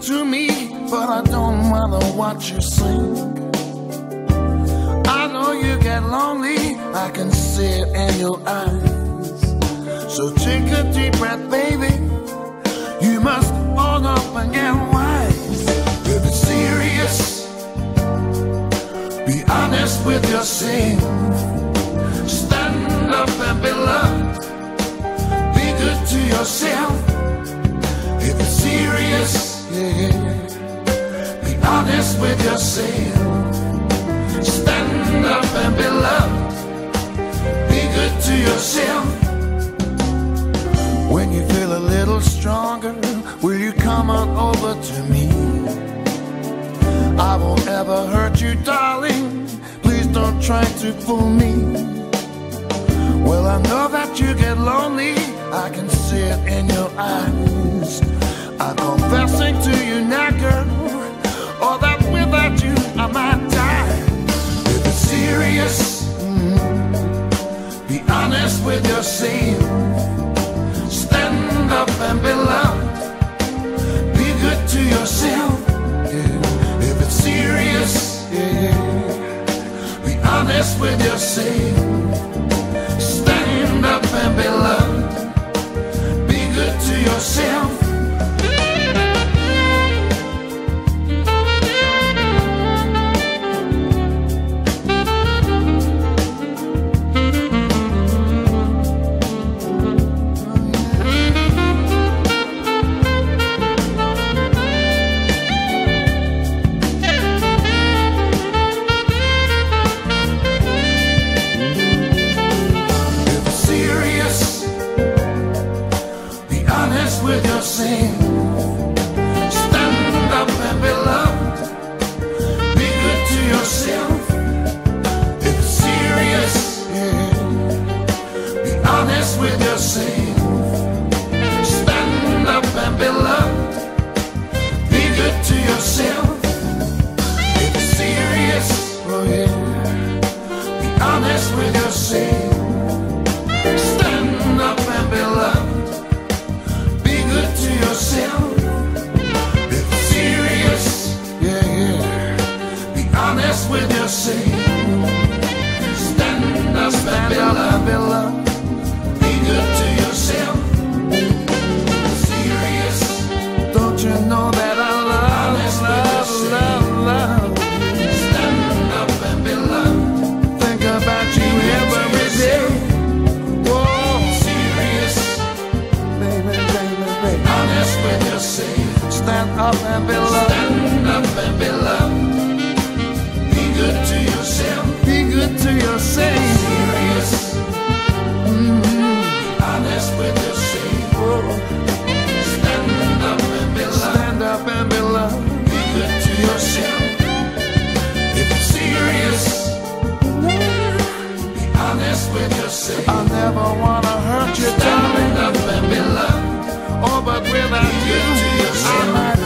to me, but I don't wanna watch you sink. I know you get lonely, I can see it in your eyes. So take a deep breath, baby. You must own up and get wise. If it's serious, be honest with yourself. Stand up and be loved. Be good to yourself. If it's serious, yeah, be honest with yourself. Stand up and be loved. Be good to yourself. When you feel a little stronger, will you come on over to me? I won't ever hurt you, darling. Please don't try to fool me. Well, I know that you get lonely, I can see it in your eyes. I'm confessing to you now, girl, or that without you I might die. If it's serious, be honest with yourself. Stand up and be loved. Be good to yourself. Yeah. If it's serious, yeah, be honest with yourself. Stand up and be loved. Be good to yourself. With yourself. Stand up and be loved. Be good to yourself. If it's serious, yeah, be honest with yourself. Stand up and be loved. Be good to yourself. If it's serious, oh yeah, be honest with yourself. Stand up and be loved. To yourself. If it's serious, yeah, yeah, be honest with yourself. Stand up and be loved. Be good to yourself. Serious, don't you know that I love, love. Stand up and be loved. Think about you every day. Honest with yourself. Stand up and be loved. Stand up and be loved. Be good to yourself. Be good to yourself. Serious. Honest with yourself. Stand up and be loved. Stand up and be loved. Be good to yourself. If it's serious, be honest with yourself. I never wanna hurt you, darling. Stand up and be loved. Oh, but without you, I might